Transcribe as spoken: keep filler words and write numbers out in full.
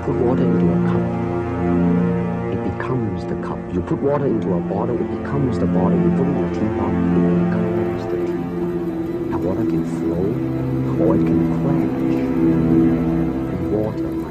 put water into a cup, it becomes the cup. You put water into a bottle, it becomes the bottle. You put it in a teapot, it becomes the teapot. Now water can flow, or it can quench. And water